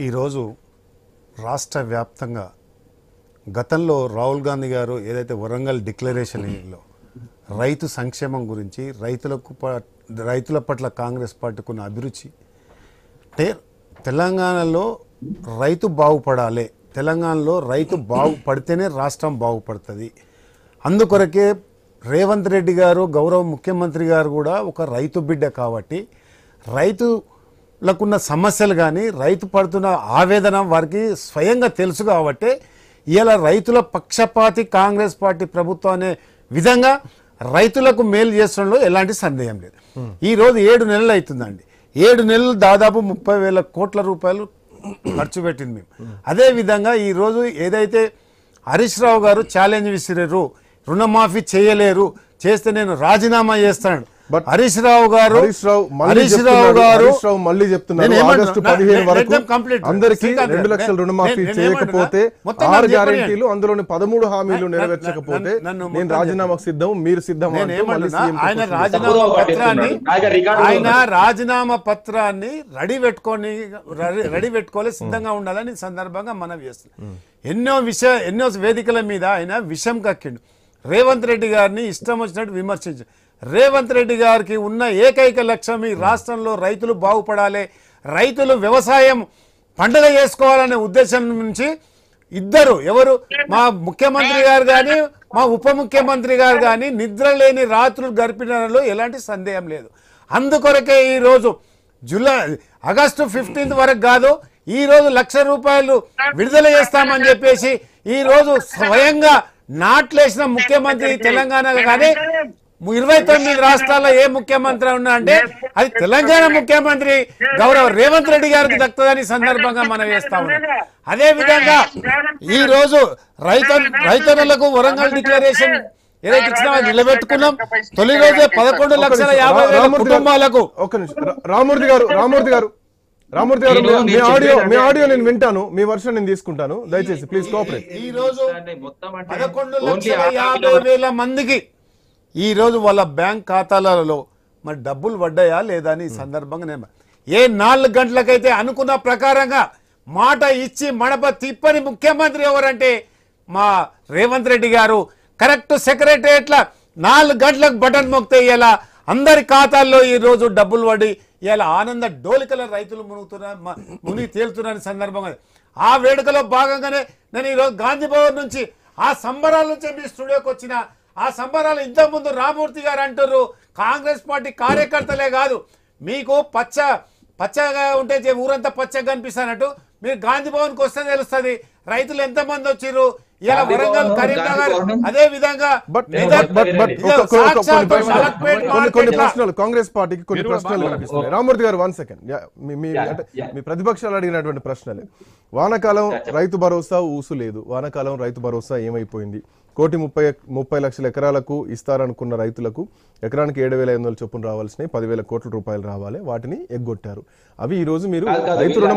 ఈరోజు రాష్ట్ర వ్యాప్తంగా గతంలో రాహుల్ గాంధీ గారు ఏదైతే వరంగల్ డిక్లరేషన్లో రైతు సంక్షేమం గురించి రైతుల పట్ల కాంగ్రెస్ పార్టీకి ఉన్న అభిరుచి అంటే తెలంగాణలో రైతు బాగుపడాలి, తెలంగాణలో రైతు బాగుపడితేనే రాష్ట్రం బాగుపడుతుంది. అందుకొరకే రేవంత్ రెడ్డి గారు గౌరవ ముఖ్యమంత్రి గారు కూడా ఒక రైతు బిడ్డ కాబట్టి రైతులకున్న సమస్యలు కానీ రైతు పడుతున్న ఆవేదన వారికి స్వయంగా తెలుసు కాబట్టి ఇలా రైతుల పక్షపాతి కాంగ్రెస్ పార్టీ ప్రభుత్వం అనే విధంగా రైతులకు మేలు చేసడంలో ఎలాంటి సందేహం లేదు. ఈరోజు 7 నెలలు అవుతుందండి. 7 నెలలు దాదాపు 30,000 కోట్ల రూపాయలు ఖర్చు పెట్టింది మేము. అదేవిధంగా ఈరోజు ఏదైతే హరీష్ రావు గారు ఛాలెంజ్ విసిరారు, రుణమాఫీ చేయలేరు, చేస్తే నేను రాజీనామా చేస్తాను. హరీష్ రావు గారు మళ్ళీ చెప్తున్నారు ఆగస్టు 15 వరకు అందరికీ 2 లక్షల రుణమాఫీ చేయకపోతే 6 గ్యారెంటీలు అందులోని 13 హామీలు నెరవేర్చకపోతే నేను రాజీనామాకు సిద్ధం, మీరు సిద్ధం. ఆయన రాజీనామా పత్రాన్ని రెడీ పెట్టుకోవాలి, సిద్ధంగా ఉండాలని సందర్భంగా మనం చేస్తున్నాం. ఎన్నో వేదికల మీద ఆయన విషం కక్కిండు. రేవంత్ రెడ్డి గారిని ఇష్టం వచ్చినట్టు విమర్శించారు. రేవంత్ రెడ్డి గారికి ఉన్న ఏకైక లక్ష్యం ఈ రాష్ట్రంలో రైతులు బాగుపడాలి, రైతులు వ్యవసాయం పండుగ చేసుకోవాలనే ఉద్దేశం నుంచి ఎవరు మా ముఖ్యమంత్రి గారు కానీ మా ఉప ముఖ్యమంత్రి గారు కానీ నిద్ర లేని రాత్రులు గడిపినలో ఎలాంటి సందేహం లేదు. అందుకొరకే ఈరోజు ఆగస్టు 15 వరకు కాదు, ఈరోజు 1,00,000 రూపాయలు విడుదల చేస్తామని చెప్పేసి ఈరోజు స్వయంగా నాట్లేసిన ముఖ్యమంత్రి తెలంగాణ కానీ 29 రాష్ట్రాల్లో ఏ ముఖ్యమంత్రి ఉన్నా అంటే అది తెలంగాణ ముఖ్యమంత్రి గౌరవ రేవంత్ రెడ్డి గారికి దక్కుతుందని సందర్భంగా మనం వేస్తా ఉన్నాం. అదే విధంగా ఈ రోజు రైతన్నలకు వరంగల్ డిక్లరేషన్ ఏదైతే ఇచ్చినా నిలబెట్టుకున్నాం. తొలి రోజే 11,50,000 కుటుంబాలకు. రామూర్తి గారు మీ ఆడియో నేను వింటాను, మీ వర్షన్ నేను తీసుకుంటాను, దయచేసి ప్లీజ్ కోఆపరేట్. ఈ రోజు 11,50,000 మందికి ఈ రోజు వాళ్ళ బ్యాంక్ ఖాతాలలో మరి డబ్బులు పడ్డాయా లేదా అని ఈ సందర్భంగా నేను 4 గంటలకైతే అనుకున్న ప్రకారంగా మాట ఇచ్చి మడప తిప్పని ముఖ్యమంత్రి ఎవరంటే మా రేవంత్ రెడ్డి గారు. కరెక్ట్ సెక్రటరియట్ల 4 గంటలకు బటన్ మొక్కితే ఇలా అందరి ఖాతాల్లో ఈ రోజు డబ్బులు పడి ఇలా ఆనంద డోలికల రైతులు మునిగి తేలుతున్న సందర్భంగా ఆ వేడుకలో భాగంగానే నేను ఈరోజు గాంధీ భవన్ నుంచి ఆ సంబరాల నుంచి మీ స్టూడియోకి వచ్చిన. ఆ సంబరాలు ఇంతకుముందు రామూర్తి గారు అంటారు కాంగ్రెస్ పార్టీ కార్యకర్తలే కాదు, మీకు పచ్చగా ఉంటే ఊరంతా పచ్చగా కనిపిస్తానట్టు మీరు గాంధీ భవన్కి వస్తే తెలుస్తుంది రైతులు ఎంతమంది వచ్చారు. ఇలా వరంగల్, కరీంనగర్, అదే విధంగా కొన్ని ప్రశ్నలు కాంగ్రెస్ పార్టీకి కొన్ని ప్రశ్నలు కనిపిస్తున్నాయి. రామూర్తి గారు 1 సెకండ్, మీ ప్రతిపక్షాలు అడిగినటువంటి ప్రశ్నలే. వానాకాలం రైతు భరోసా ఊసు లేదు, వానాకాలం రైతు భరోసా ఏమైపోయింది? 1,30,00,000 ఎకరాలకు ఇస్తారనుకున్న రైతులకు ఎకరానికి 7,500 చొప్పున రావాల్సినవి 10,000 కోట్ల రూపాయలు రావాలి, వాటిని ఎగ్గొట్టారు. అవి ఈ రోజు మీరు రైతు